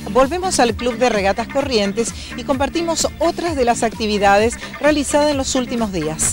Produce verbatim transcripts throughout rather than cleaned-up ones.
volvemos al Club de Regatas Corrientes y compartimos otras de las actividades realizadas en los últimos días.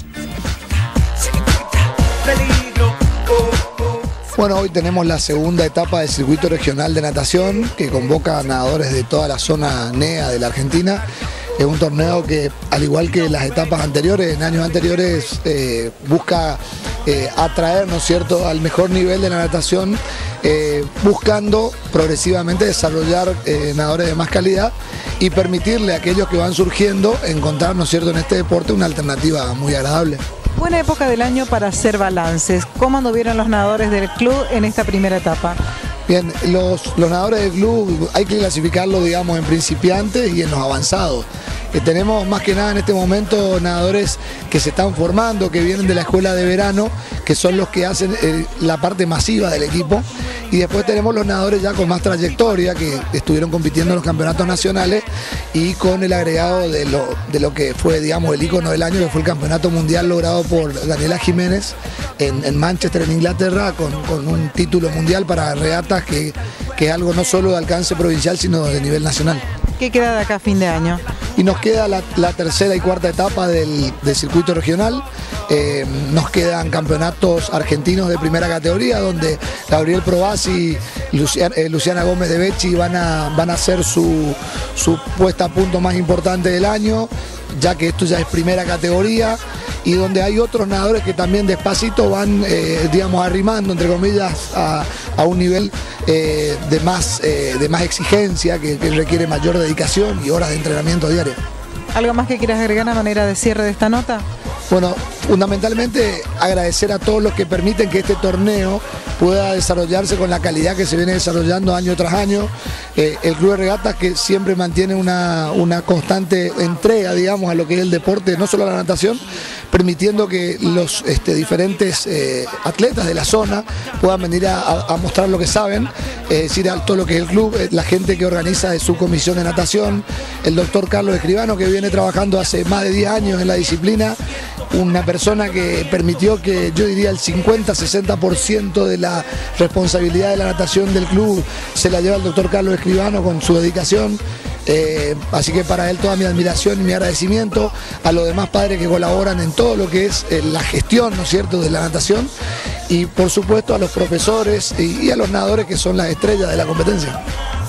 Bueno, hoy tenemos la segunda etapa del circuito regional de natación que convoca a nadadores de toda la zona N E A de la Argentina. Es un torneo que, al igual que las etapas anteriores, en años anteriores, eh, busca eh, atraer, ¿no es cierto?, al mejor nivel de la natación, eh, buscando progresivamente desarrollar eh, nadadores de más calidad y permitirle a aquellos que van surgiendo encontrar, ¿no es cierto?, en este deporte una alternativa muy agradable. Buena época del año para hacer balances. ¿Cómo anduvieron los nadadores del club en esta primera etapa? Bien, los, los nadadores del club hay que clasificarlos, digamos, en principiantes y en los avanzados. Eh, tenemos más que nada en este momento nadadores que se están formando, que vienen de la escuela de verano, que son los que hacen eh, la parte masiva del equipo. Y después tenemos los nadadores ya con más trayectoria, que estuvieron compitiendo en los campeonatos nacionales y con el agregado de lo, de lo que fue, digamos, el ícono del año, que fue el campeonato mundial logrado por Daniela Jiménez en, en Manchester, en Inglaterra, con, con un título mundial para regatas que, que es algo no solo de alcance provincial, sino de nivel nacional. ¿Qué queda de acá a fin de año? Y nos queda la, la tercera y cuarta etapa del, del circuito regional. Eh, nos quedan campeonatos argentinos de primera categoría, donde Gabriel Probasi y Luciana, eh, Luciana Gómez de Becci van a, van a hacer su, su puesta a punto más importante del año, ya que esto ya es primera categoría, y donde hay otros nadadores que también despacito van, eh, digamos, arrimando, entre comillas, a, a un nivel eh, de, más, eh, de más exigencia, que, que requiere mayor dedicación y horas de entrenamiento diario. ¿Algo más que quieras agregar a manera de cierre de esta nota? Bueno, fundamentalmente agradecer a todos los que permiten que este torneo pueda desarrollarse con la calidad que se viene desarrollando año tras año. Eh, el Club de Regatas, que siempre mantiene una, una constante entrega, digamos, a lo que es el deporte, no solo a la natación, permitiendo que los este, diferentes eh, atletas de la zona puedan venir a, a mostrar lo que saben, es decir, a todo lo que es el club, eh, la gente que organiza de su comisión de natación, el doctor Carlos Escribano, que viene trabajando hace más de diez años en la disciplina, una persona que permitió que, yo diría, el cincuenta a sesenta por ciento de la responsabilidad de la natación del club se la lleva el doctor Carlos Escribano con su dedicación. Eh, así que para él toda mi admiración y mi agradecimiento, a los demás padres que colaboran en todo lo que es eh, la gestión, ¿no es cierto?, de la natación, y por supuesto a los profesores y, y a los nadadores, que son las estrellas de la competencia.